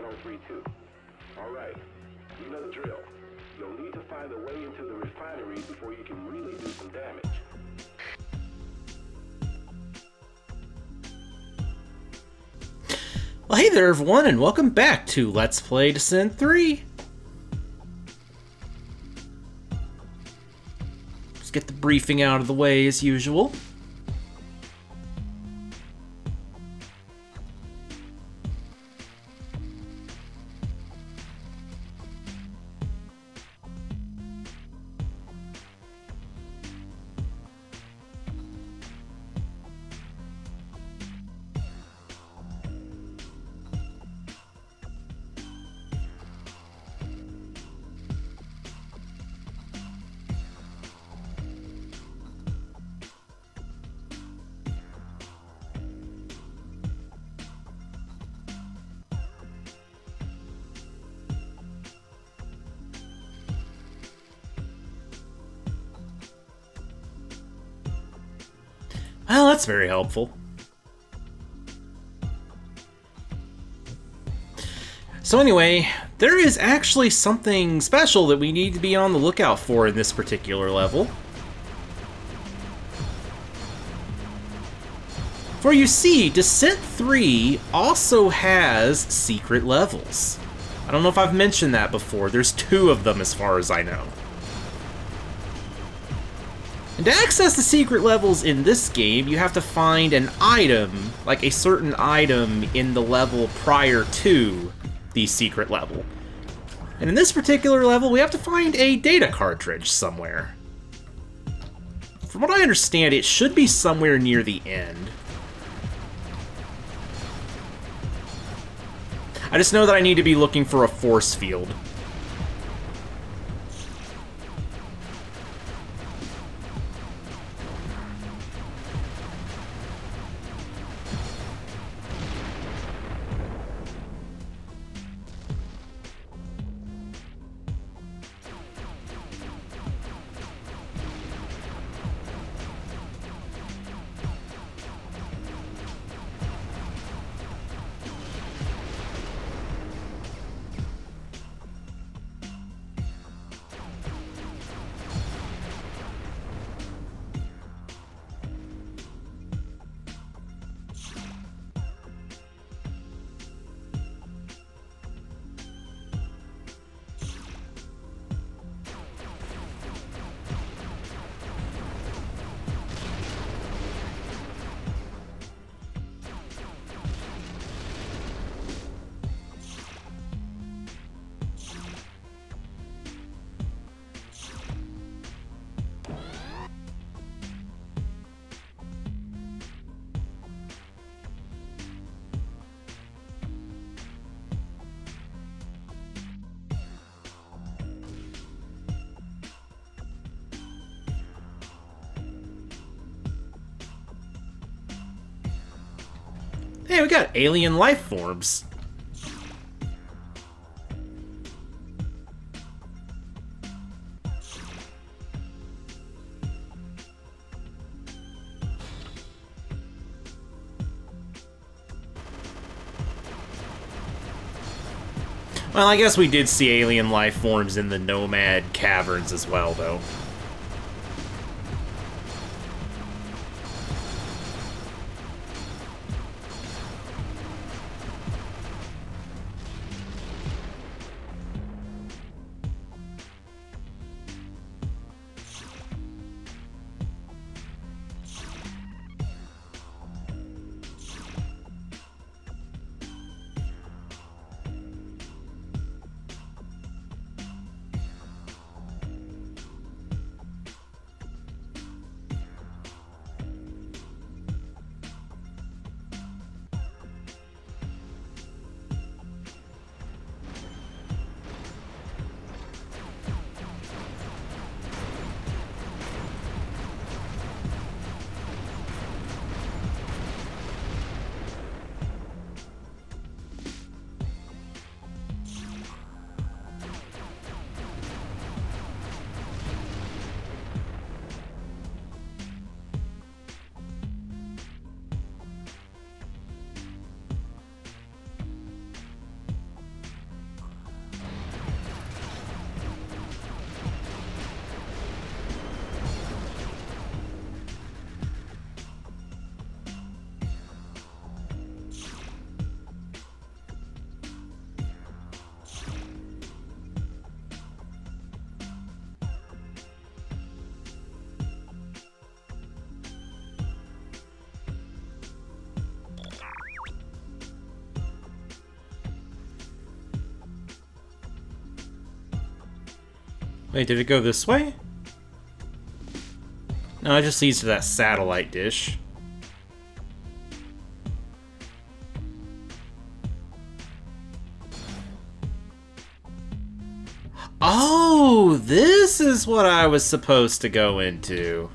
on 3-2. Alright, you know the drill. You'll need to find a way into the refinery before you can really do some damage. Well, hey there everyone, and welcome back to Let's Play Descent 3. Let's get the briefing out of the way as usual. Well, that's very helpful. So anyway, there is actually something special that we need to be on the lookout for in this particular level. For you see, Descent 3 also has secret levels. I don't know if I've mentioned that before. There's 2 of them as far as I know. And to access the secret levels in this game, you have to find an item, like a certain item in the level prior to the secret level. And in this particular level, we have to find a data cartridge somewhere. From what I understand, it should be somewhere near the end. I just know that I need to be looking for a force field. Hey, we got alien life forms. Well, I guess we did see alien life forms in the Nomad caverns as well, though. Wait, did it go this way? No, it just leads to that satellite dish. Oh, this is what I was supposed to go into.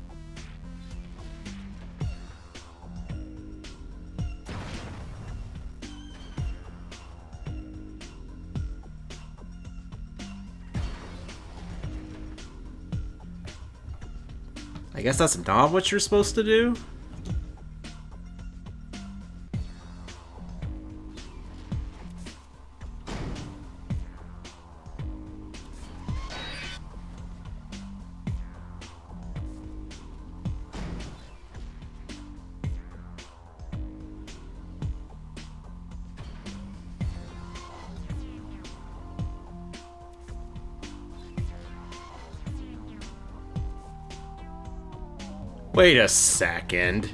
I guess that's not what you're supposed to do? Wait a second.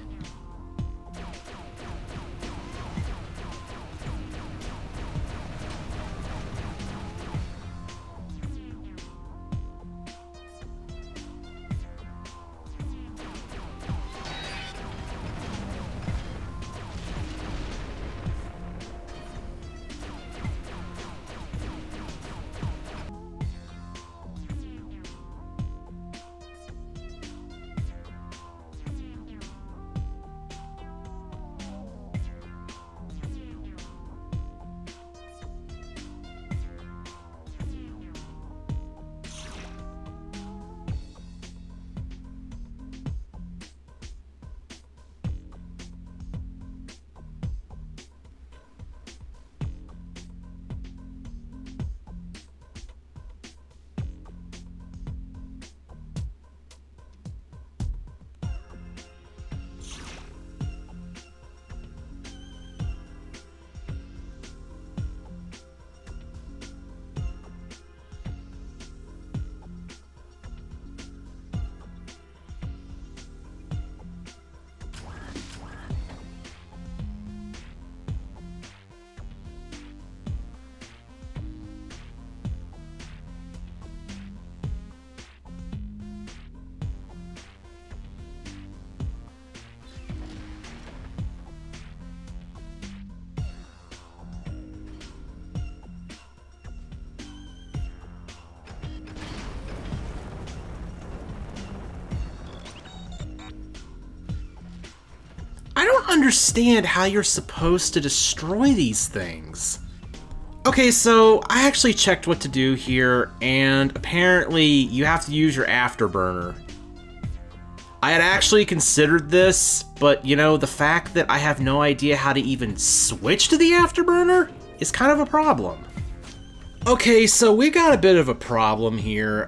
I don't understand how you're supposed to destroy these things. Okay, so I actually checked what to do here, and apparently you have to use your afterburner. I had actually considered this, but you know, the fact that I have no idea how to even switch to the afterburner is kind of a problem. Okay, so we got a bit of a problem here.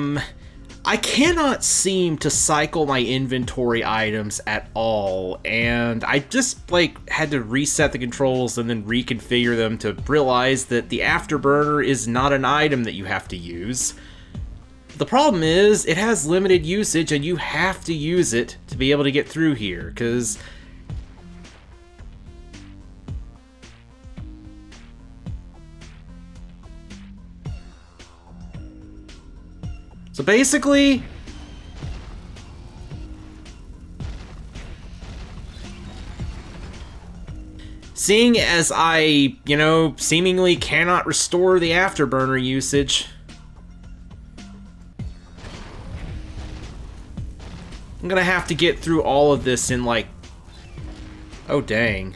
I cannot seem to cycle my inventory items at all, and I just, like, had to reset the controls and then reconfigure them to realize that the afterburner is not an item that you have to use. The problem is, it has limited usage, and you have to use it to be able to get through here, because... So basically, seeing as I, you know, seemingly cannot restore the afterburner usage, I'm gonna have to get through all of this in like, oh dang.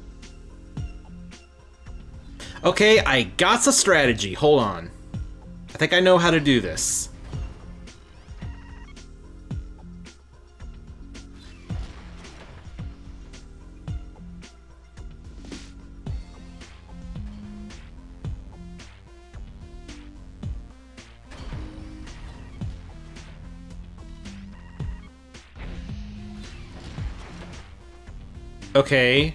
Okay, I got a strategy, hold on. I think I know how to do this. Okay.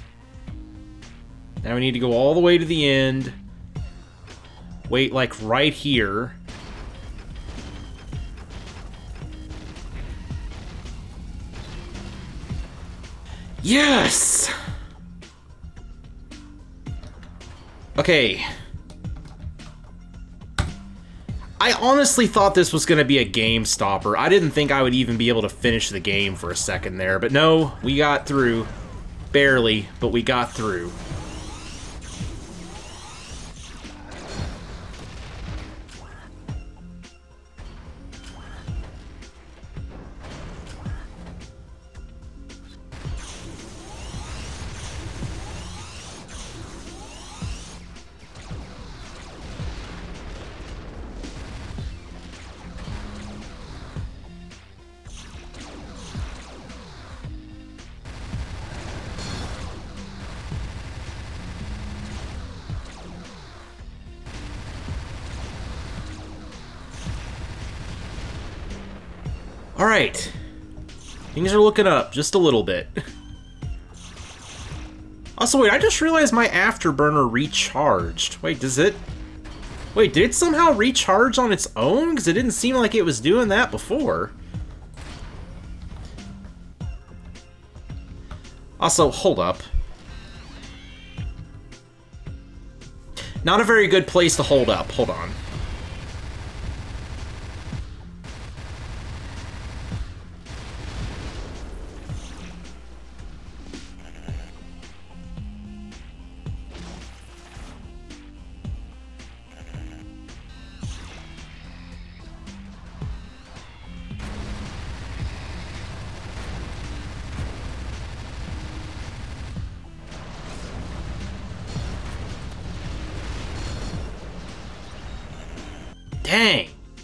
Now we need to go all the way to the end. Wait, like, right here. Yes! Okay. I honestly thought this was going to be a game stopper. I didn't think I would even be able to finish the game for a second there, but no, we got through. Barely, but we got through. Alright. Things are looking up just a little bit. Also, wait, I just realized my afterburner recharged. Wait, does it... Wait, did it somehow recharge on its own? Because it didn't seem like it was doing that before. Also, hold up. Not a very good place to hold up. Hold on. Dang.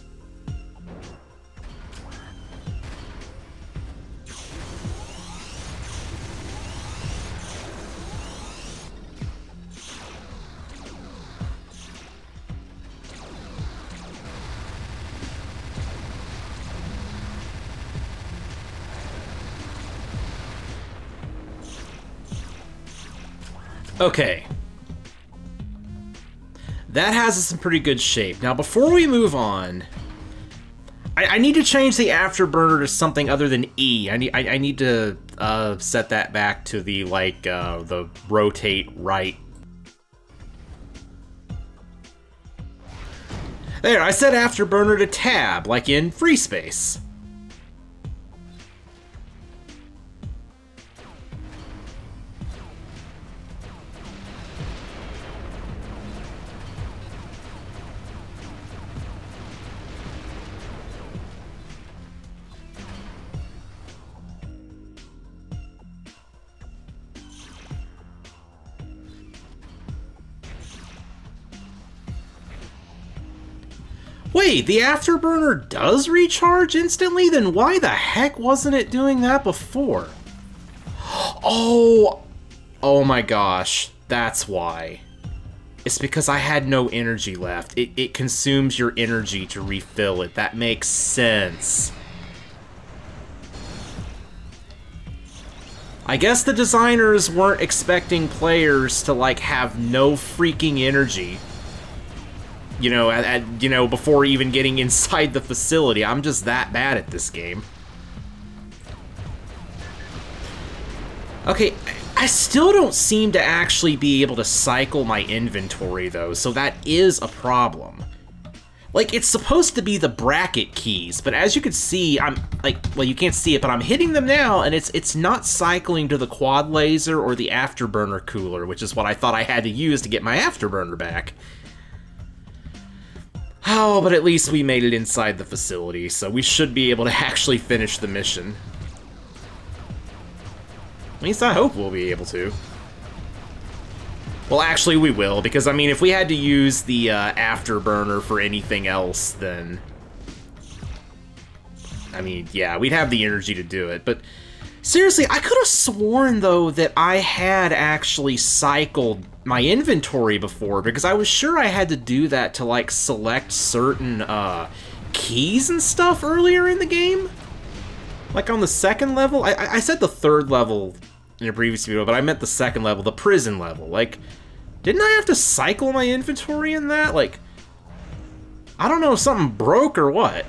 Okay. That has us in pretty good shape. Now, before we move on, I need to change the afterburner to something other than E. I need to set that back to the, like, the rotate right. There, I set afterburner to tab, like in free space. Wait, the afterburner does recharge instantly? Then why the heck wasn't it doing that before? Oh my gosh, that's why. It's because I had no energy left. It consumes your energy to refill it. That makes sense. I guess the designers weren't expecting players to, like, have no freaking energy. You know, before even getting inside the facility. I'm just that bad at this game. Okay, I still don't seem to actually be able to cycle my inventory, though, so that is a problem. Like, it's supposed to be the bracket keys, but as you can see, I'm, like, well, you can't see it, but I'm hitting them now, and it's not cycling to the quad laser or the afterburner cooler, which is what I thought I had to use to get my afterburner back. Oh, but at least we made it inside the facility, so we should be able to actually finish the mission. At least I hope we'll be able to. Well, actually, we will, because, I mean, if we had to use the afterburner for anything else, then... I mean, yeah, we'd have the energy to do it, but... Seriously, I could have sworn, though, that I had actually cycled my inventory before, because I was sure I had to do that to, like, select certain, keys and stuff earlier in the game. Like, on the second level? I said the third level in a previous video, but I meant the second level, the prison level. Like, didn't I have to cycle my inventory in that? Like, I don't know if something broke or what.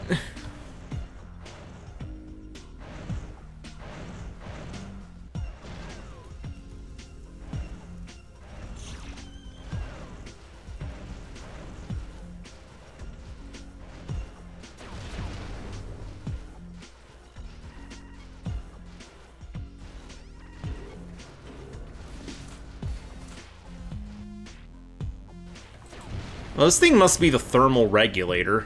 Well, this thing must be the thermal regulator.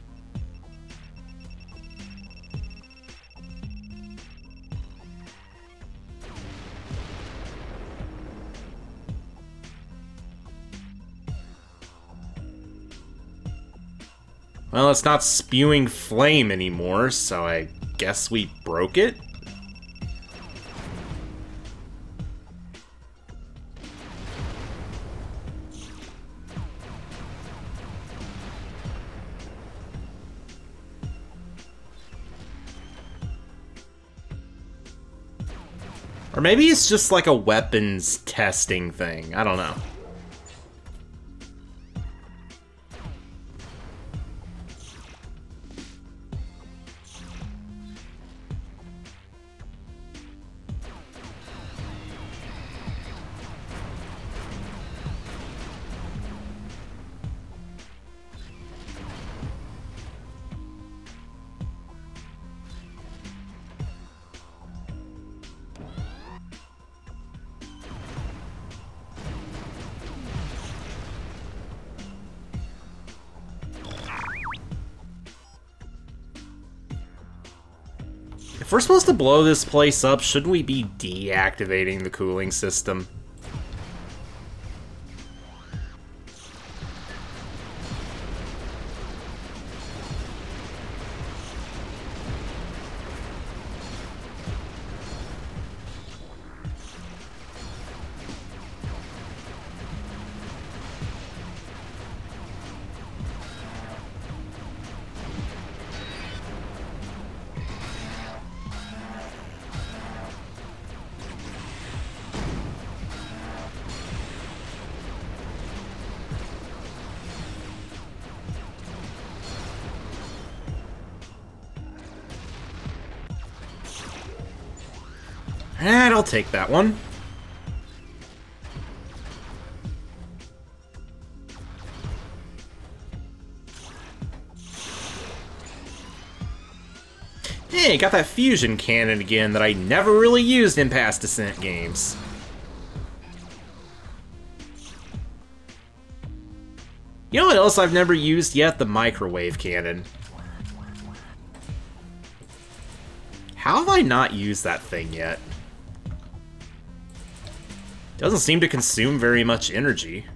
Well, it's not spewing flame anymore, so I guess we broke it? Or maybe it's just like a weapons testing thing. I don't know. If we're supposed to blow this place up, shouldn't we be deactivating the cooling system? And I'll take that one. Hey, got that fusion cannon again that I never really used in past Descent games. You know what else I've never used yet? The microwave cannon. How have I not used that thing yet? Doesn't seem to consume very much energy.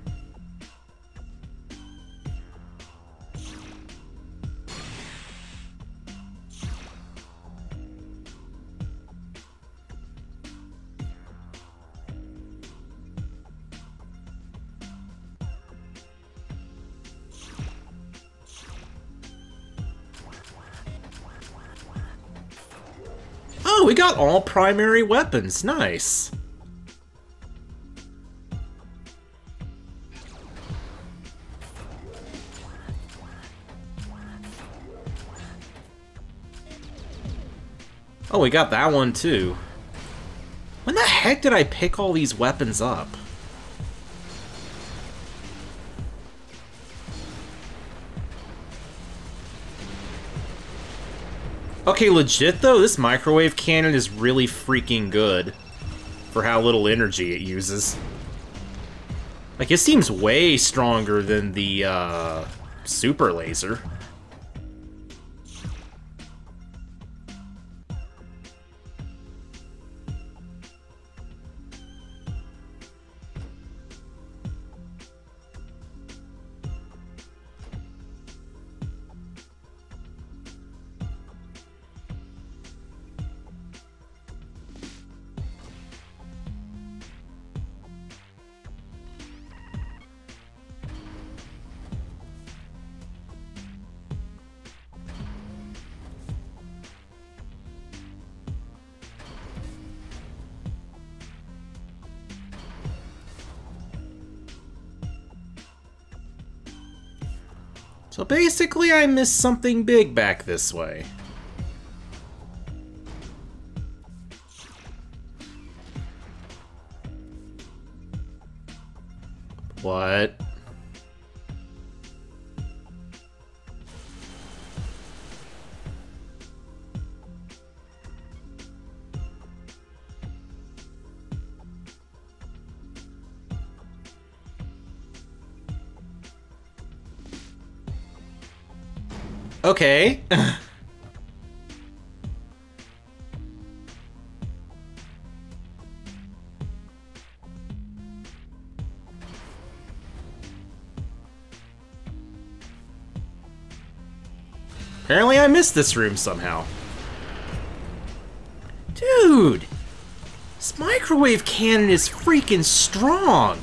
Oh, we got all primary weapons. Nice. Oh, we got that one too. When the heck did I pick all these weapons up? Okay, legit though, this microwave cannon is really freaking good for how little energy it uses. Like, it seems way stronger than the, super laser. So basically, I missed something big back this way. What? Okay. Apparently I missed this room somehow. Dude! This microwave cannon is freaking strong!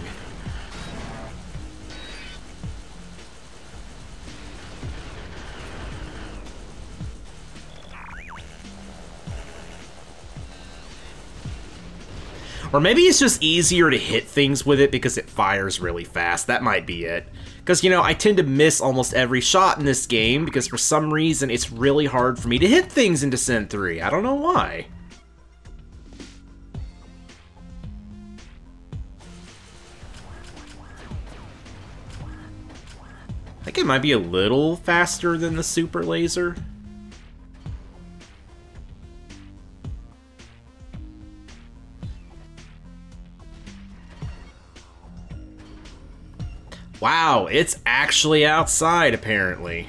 Or maybe it's just easier to hit things with it because it fires really fast. That might be it. Because, you know, I tend to miss almost every shot in this game because for some reason it's really hard for me to hit things in Descent 3. I don't know why. I think it might be a little faster than the super laser. Wow, it's actually outside, apparently.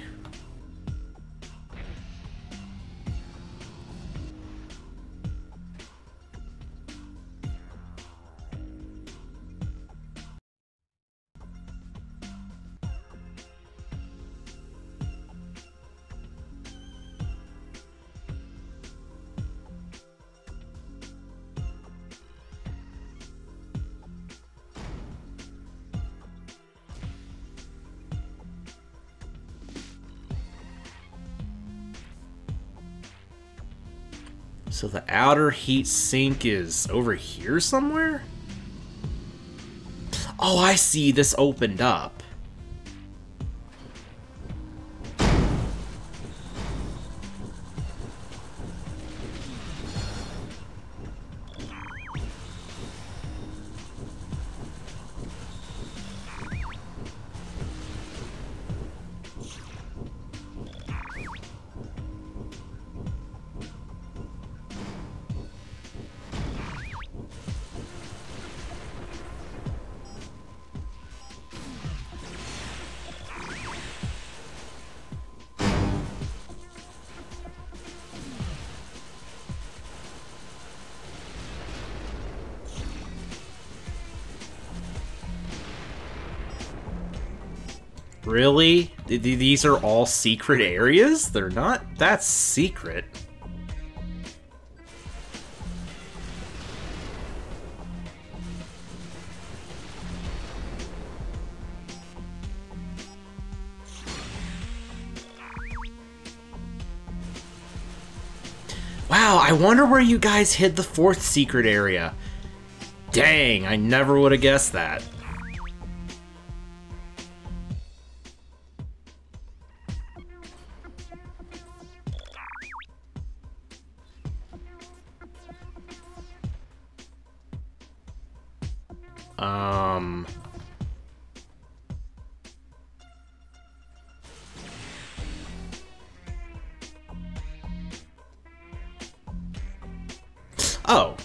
So the outer heat sink is over here somewhere? Oh, I see. This opened up. Really? These are all secret areas? They're not that secret. Wow, I wonder where you guys hid the fourth secret area. Dang, I never would have guessed that. Oh.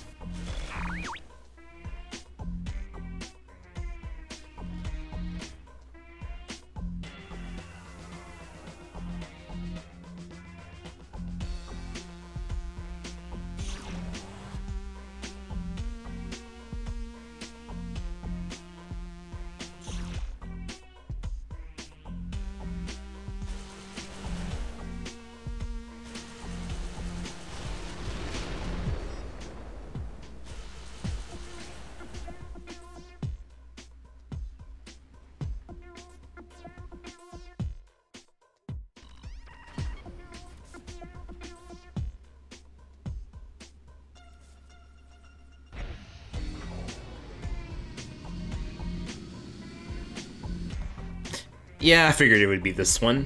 Yeah, I figured it would be this one.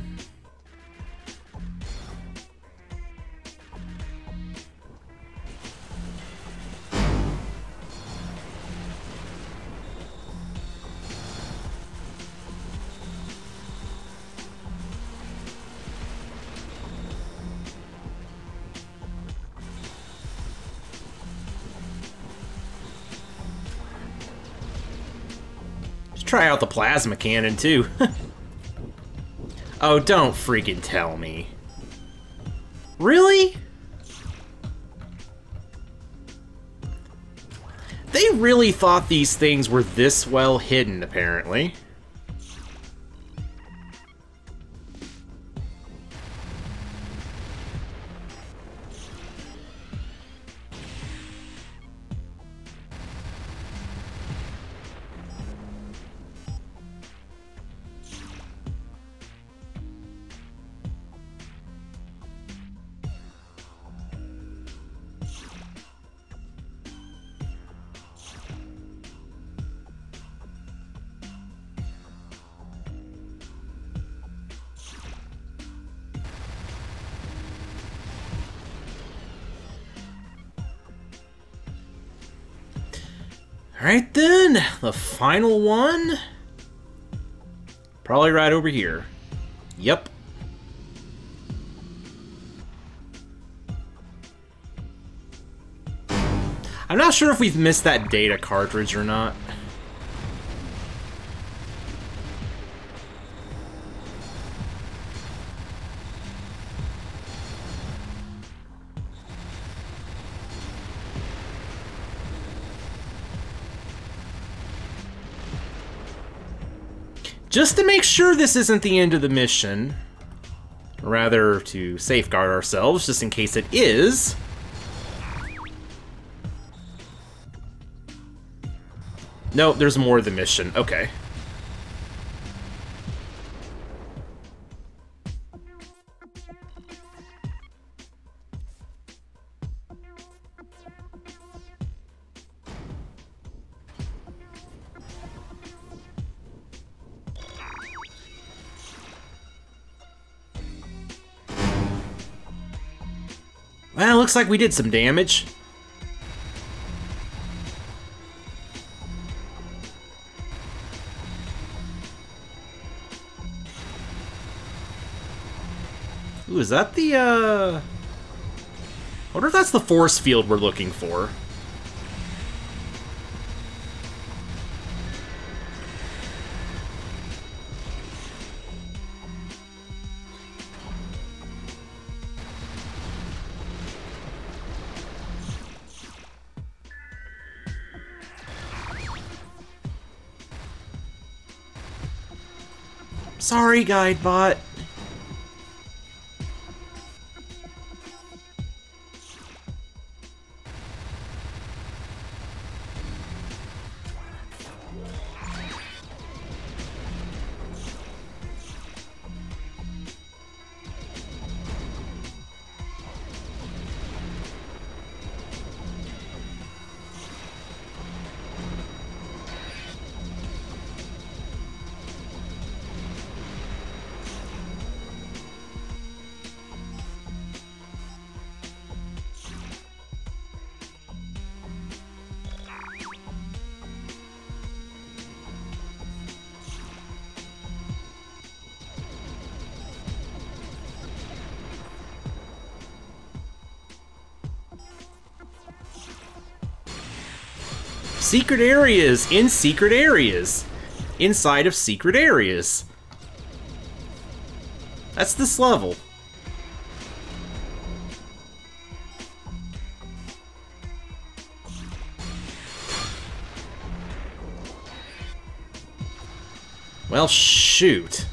Let's try out the plasma cannon, too. Oh, don't freaking tell me. Really? They really thought these things were this well hidden, apparently. Alright then, the final one. Probably right over here. Yep. I'm not sure if we've missed that data cartridge or not. Just to make sure this isn't the end of the mission, rather to safeguard ourselves, just in case it is. Nope, there's more of the mission. Okay. Well, looks like we did some damage. Ooh, is that the, I wonder if that's the force field we're looking for. Sorry, Guidebot. Secret areas in secret areas. Inside of secret areas. That's this level. Well, shoot.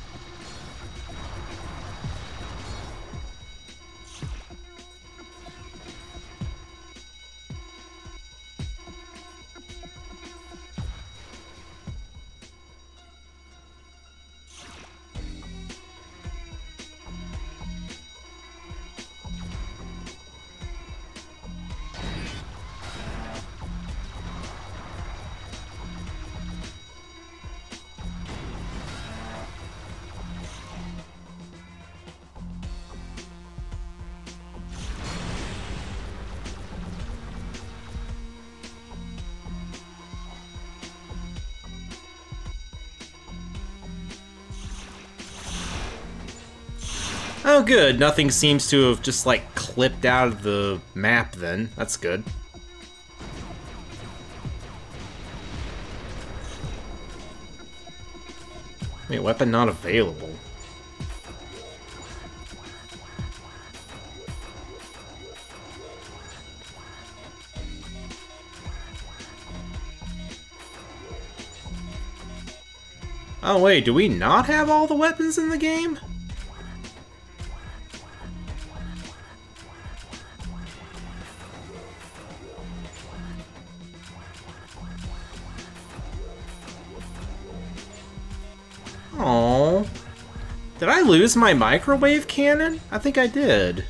Oh good, nothing seems to have just like clipped out of the map then. That's good. Wait, weapon not available. Oh wait, do we not have all the weapons in the game? Oh, did I lose my microwave cannon? I think I did.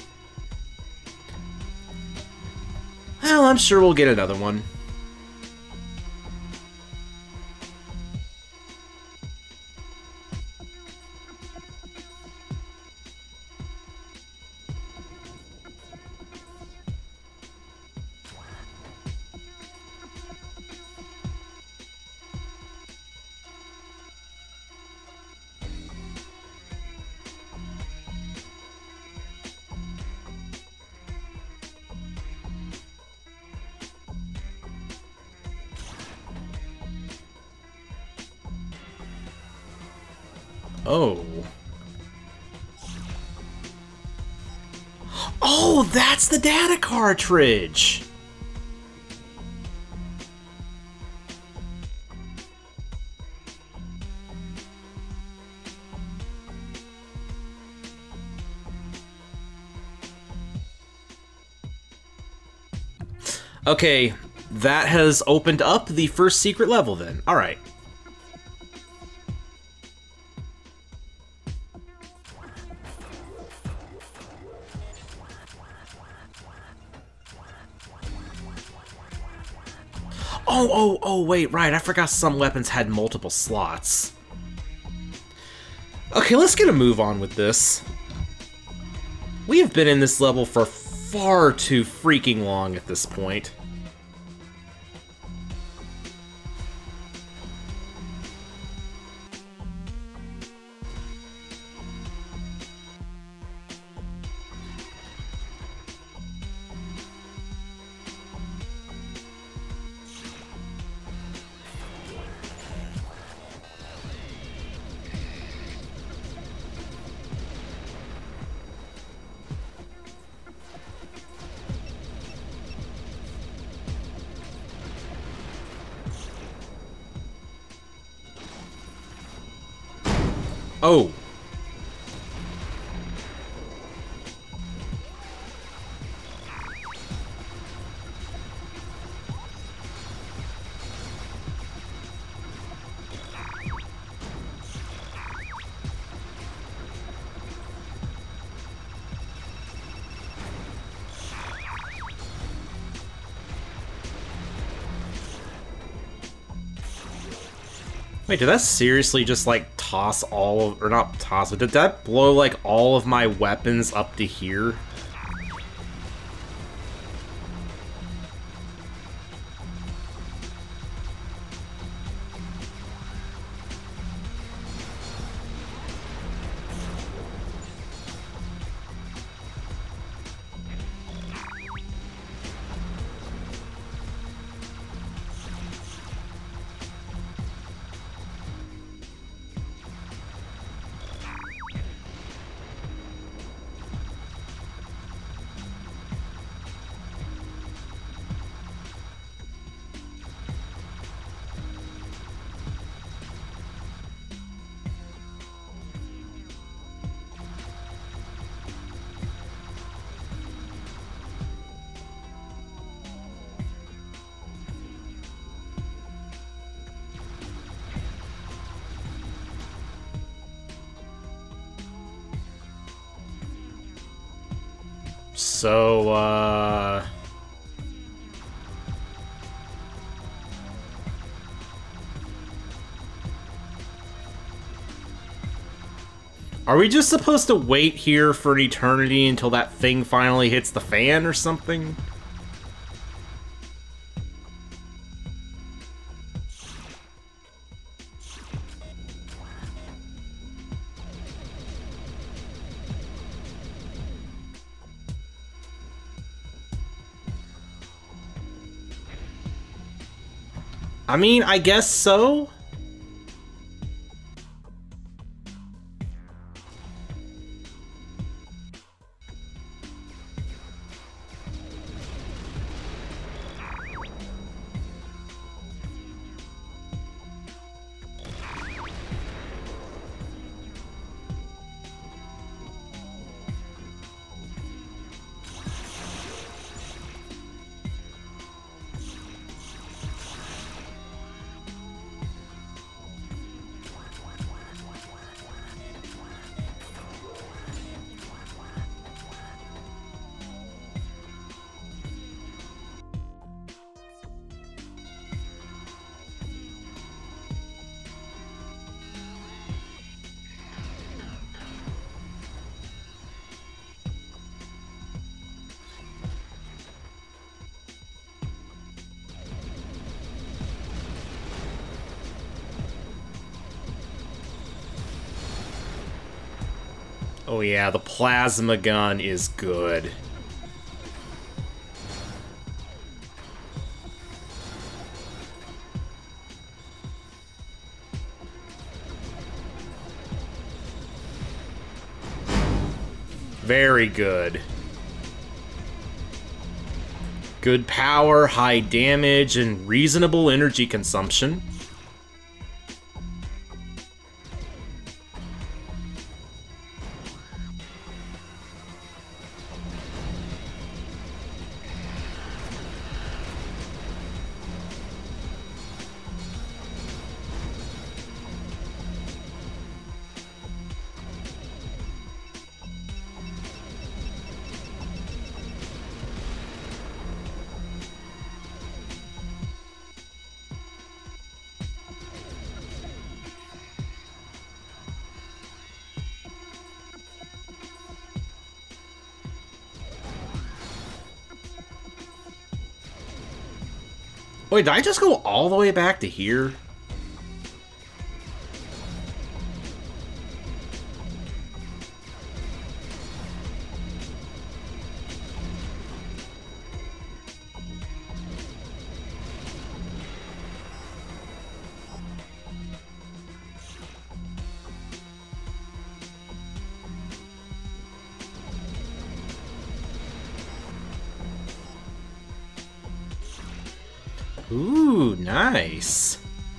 Well, I'm sure we'll get another one. Oh. Oh, that's the data cartridge! Okay, that has opened up the first secret level then. Alright. Oh, wait, right, I forgot some weapons had multiple slots. Okay, let's get a move on with this. We have been in this level for far too freaking long at this point. Oh. Wait, did that seriously just, like, toss all of... or not toss, but did that blow, like, all of my weapons up to here? So, are we just supposed to wait here for an eternity until that thing finally hits the fan or something? I mean, I guess so. Oh yeah, the plasma gun is good. Very good. Good power, high damage, and reasonable energy consumption. Wait, did I just go all the way back to here? Ooh, nice.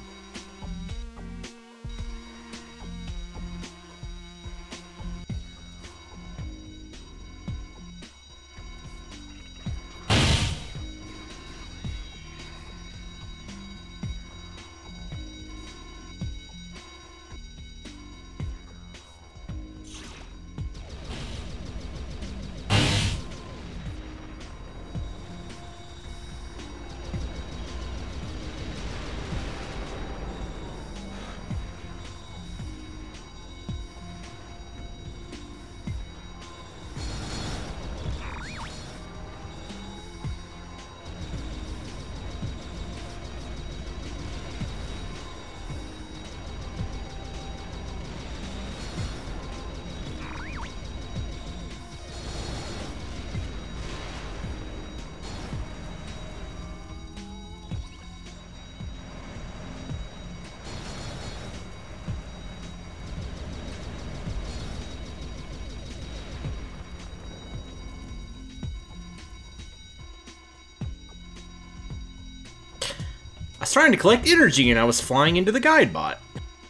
I was trying to collect energy and I was flying into the guide bot.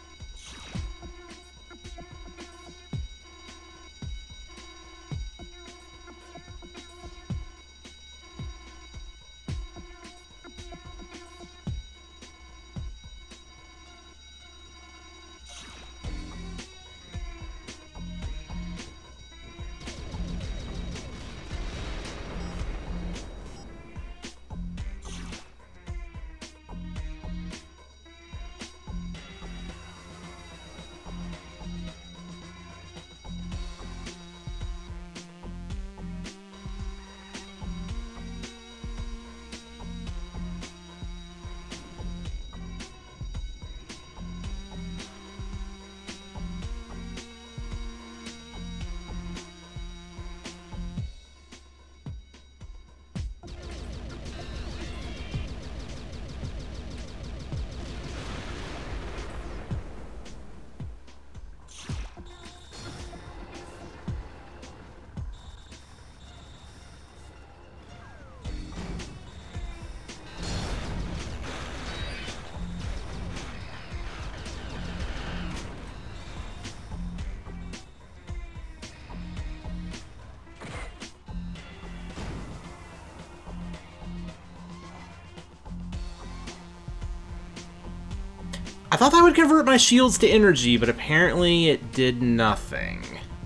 I thought that would convert my shields to energy, but apparently it did nothing.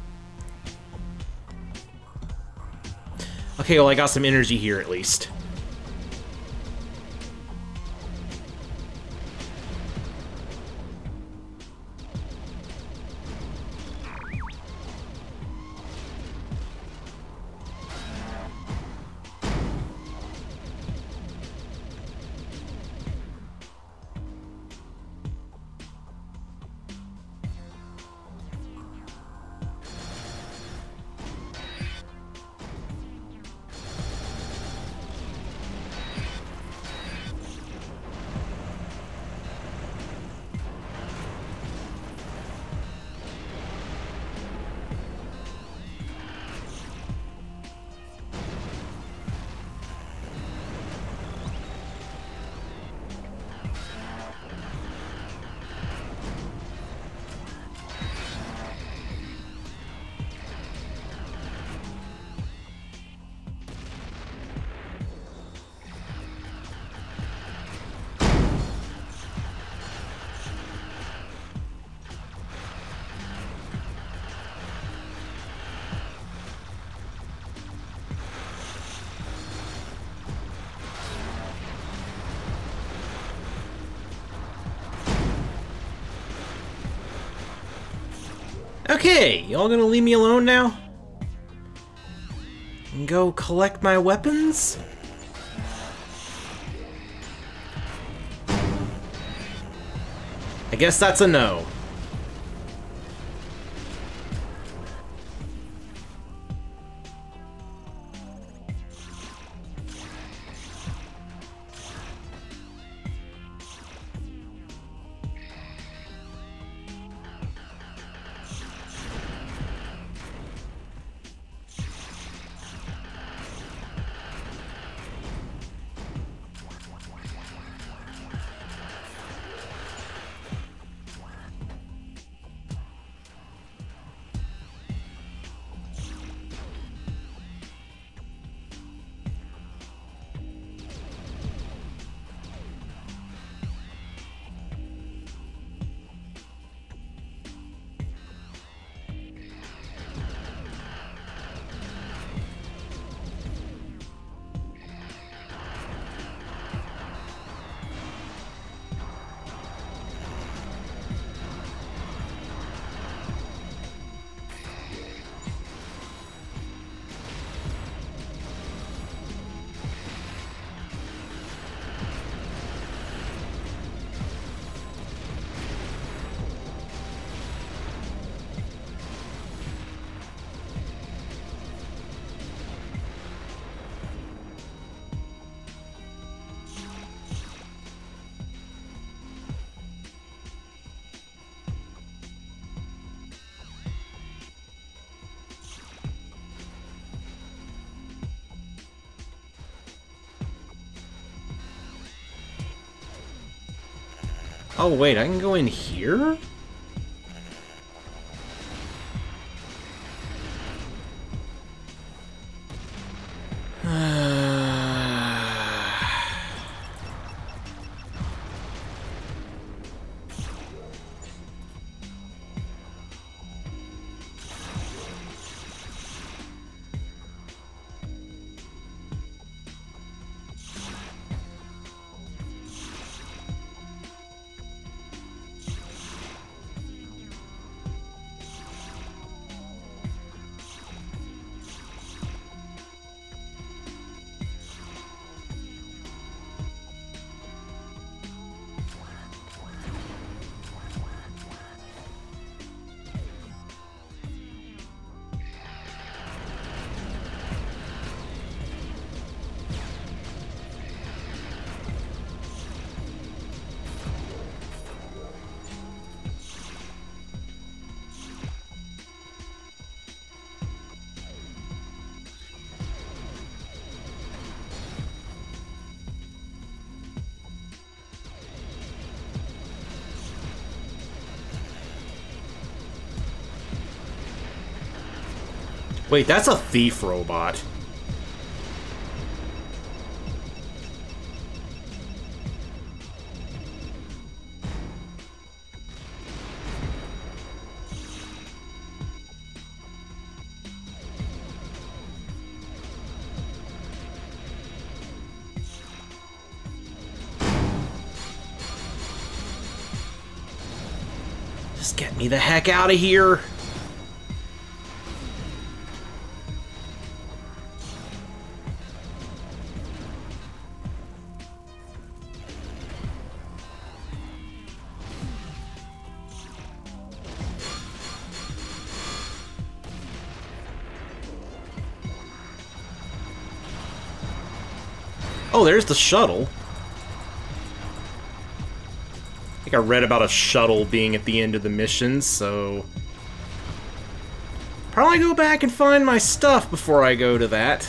Okay, well I got some energy here at least. Okay, y'all gonna leave me alone now? And go collect my weapons? I guess that's a no. Oh wait, I can go in here? Wait, that's a thief robot. Just get me the heck out of here. Oh, there's the shuttle. I think I read about a shuttle being at the end of the mission, so... probably go back and find my stuff before I go to that.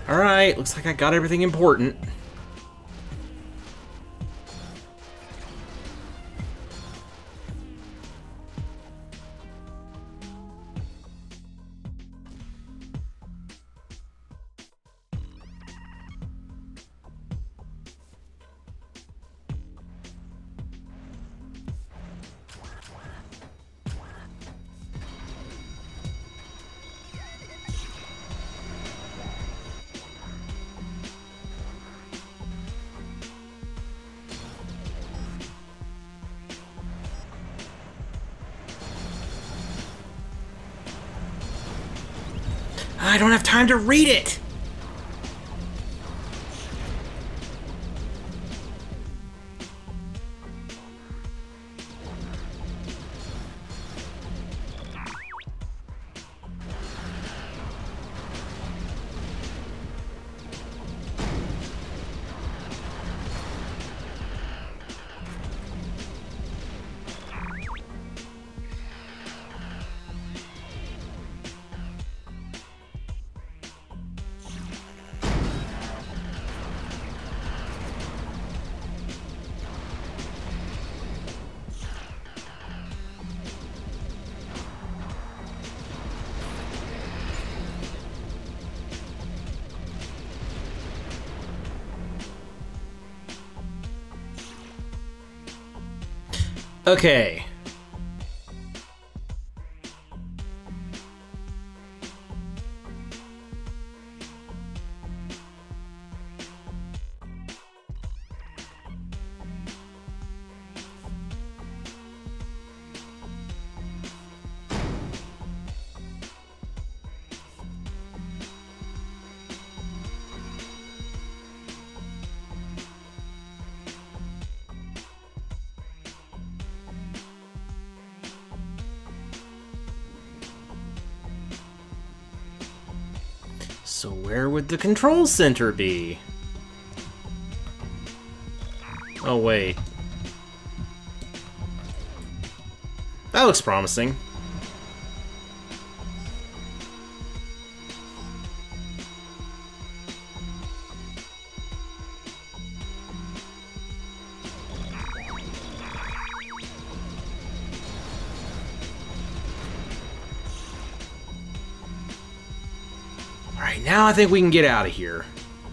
Alright, looks like I got everything important. I don't have time to read it! Okay. So where would the control center be? Oh, wait. That looks promising. Alright, now I think we can get out of here.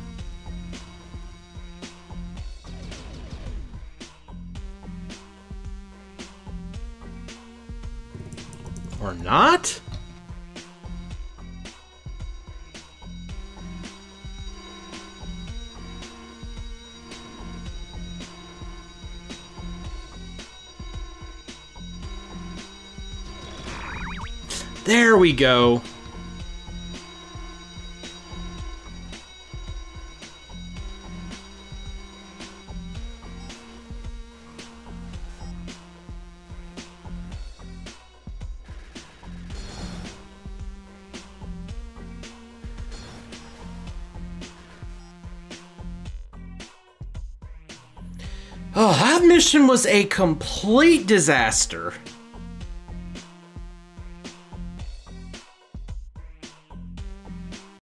Or not? There we go. Oh, that mission was a complete disaster.